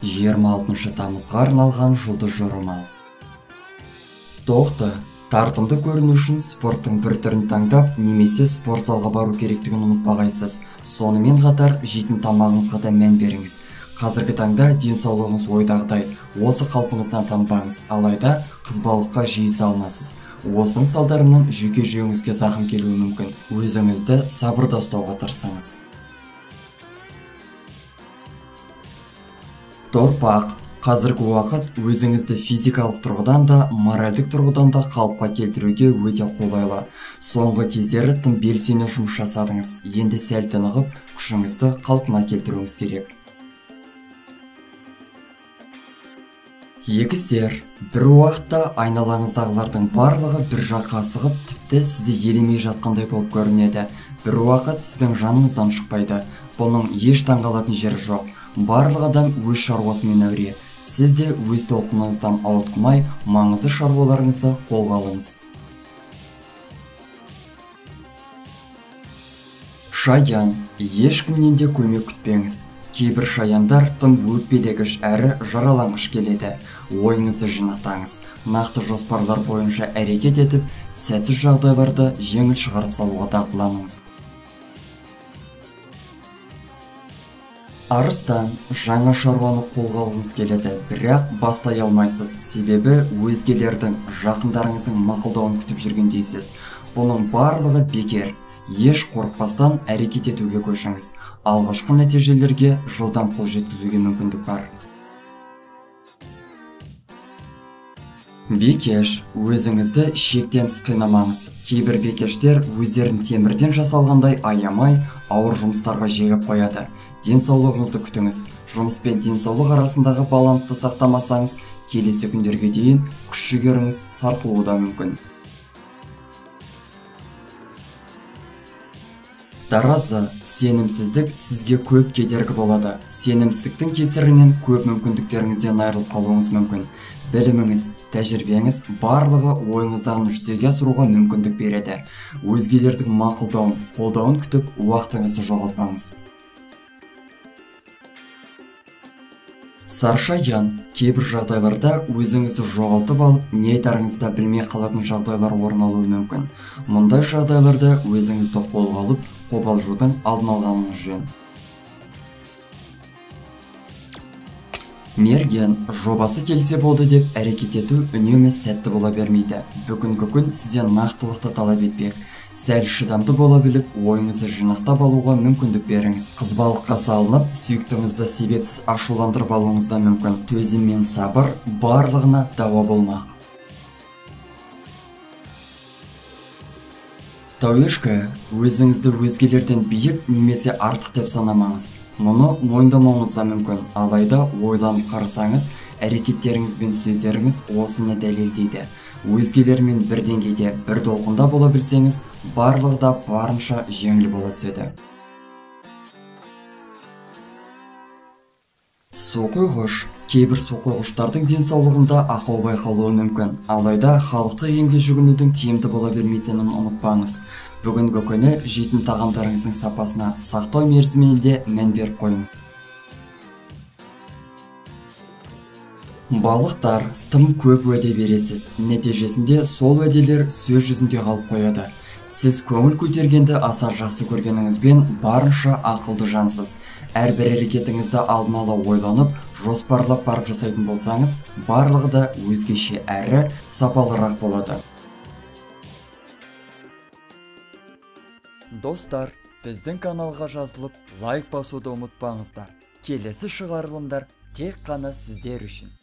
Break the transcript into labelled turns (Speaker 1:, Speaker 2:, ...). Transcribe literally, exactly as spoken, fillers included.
Speaker 1: жиырма алтыншы тамызға арналған жұлдыз жорамал. Тоқты, тартымды көріну үшін спорттың бір түрін таңдап, немесе спорт залға бару керектігін ұмытпағайсыз. Сонымен қатар жейтін тамағыңызға да мән беріңіз. Қазіргі таңда денсаулығыңыз ойдағыдай, осы қалпыңыздан танбаңыз, алайда қызбалыққа жиі салынасыз. Осының салдарынан жүйке жүйеңізге зақым келуі мүмкін. Өзіңізді сабырда ұстауға тырысыңыз. Торпақ. Қазіргі уақыт өзіңізді физикалық тұрғыдан да, моральдық тұрғыдан да қалыпқа келтіруге өте қолайлы. Соңғы кездері тым белсене жұмыс жасадыңыз. Енді сәл тынығып, күшіңізді қалпына келтіруіңіз керек. Егіздер, бір уақытта айналаңыздағылардың барлығы бір жаққа асығып, тіпті сізді елемей жатқандай болып көрінеді. Бір уақыт сіздің жаныңыздан шықпайды. Бұның еш таңғалатын жері жоқ. Барлық адам өз шаруасымен әуре. Сіз де өз толқыныңыздан ауытқымай, маңызды шаруаларыңызды қолға алыңыз. Шаян, ешкімнен де көмек күтпеңіз. Кейбір шаяндар тым өкпелегіш әрі жараланғыш келеді. Ойыңызды жинақтаңыз. Нақты жоспарлар бойынша әрекет етіп, сәтсіз жағдайларды жеңіл шығарып салуға дағдыланыңыз. Арыстан, жаңа шаруаны қолға алғыңыз келеді, бірақ бастай алмайсыз. Себебі өзгелердің, жақындарыңыздың мақұлдауын күтіп жүргендейсіз. Бұның барлығы бекер. Еш қорықпастан әрекет етуге көшіңіз. Алғашқы нәтижелерге жылдам қол жеткізуге мүмкіндік бар. Бекеш, өзіңізді шектен тыс қинамаңыз. Кейбір бекештер өздерін темірден жасалғандай аямай, ауыр жұмыстарға жегіп қояды. Денсаулығыңызды күтіңіз. Жұмыс пен денсаулық арасындағы балансты сақтамасаңыз, келесі күндерге дейін күш-жігеріңіз сарқылуы да мүмкін. Таразы, сенімсіздік сізге көп кедергі болады. Сенімсіздіктің кесірінен көп мүмкіндіктеріңізден айырылып қалуыңыз мүмкін. Біліміңіз, тәжірибеңіз барлығы ойыңыздағын жүзеге асыруға мүмкіндік береді. Өзгелердің мақұлдауын, қолдауын күтіп, уақытыңызды жоғалтпаңыз. Саршаян, кейбір жағдайларда өзіңізді жоғалтып алып, не айтарыңызды білмей қалатын жағдайлар орын алуы мүмкін. Мұндай жағдайларда өзіңізді қолға алып, қобалжудың алдын алғаныңыз жөн. Мерген, жобасы келсе болды деп әрекет ету үнемі сәтті бола бермейді. Бүгінгі күн сізден нақтылықты талап етпек. Сәл шыдамды бола біліп, ойыңызды жинақтап алуға мүмкіндік беріңіз. Қызбалыққа салынып, сүйіктіңізді себепсіз ашуландырып алуыңыз да мүмкін. Төзім мен сабыр барлығына дауа болмақ. Тауешкі, өзіңізді өзгелерден биік немесе артық деп санамаңыз. Мұны мойындамауыңыз да мүмкін, алайда ойланып қарасаңыз, әрекеттеріңіз бен сөздеріңіз осыны дәлелдейді. Өзгелермен бір деңгейде, бір толқында бола білсеңіз, барлығы да барынша жеңіл бола түседі. Су қойғыш. Кейбір су қойғыштардың денсаулығында ақау байқалуы мүмкін, алайда халықтық емге жүгінудің тиімді бола бермейтінін ұмытпаңыз. Бүгінгі күні жейтін тағамдарыңыздың сапасына сақтау мерзіміне де мән беріп қойыңыз. Балықтар, тым көп уәде бересіз. Нәтижесінде сол уәделер сөз жүзінде қалып қояды. Сіз көңіл көтергенді аса жақсы көргеніңізбен барынша ақылды жансыз. Әрбір әрекетіңізді алдын ала ойланып, жоспарлап барып жасайтын болсаңыз, барлығы да өзгеше әрі сапалырақ болады. Достар, біздің каналға жазылып, лайк басуды ұмытпаңыздар. Келесі шығарылымдар тек қана сіздер үшін.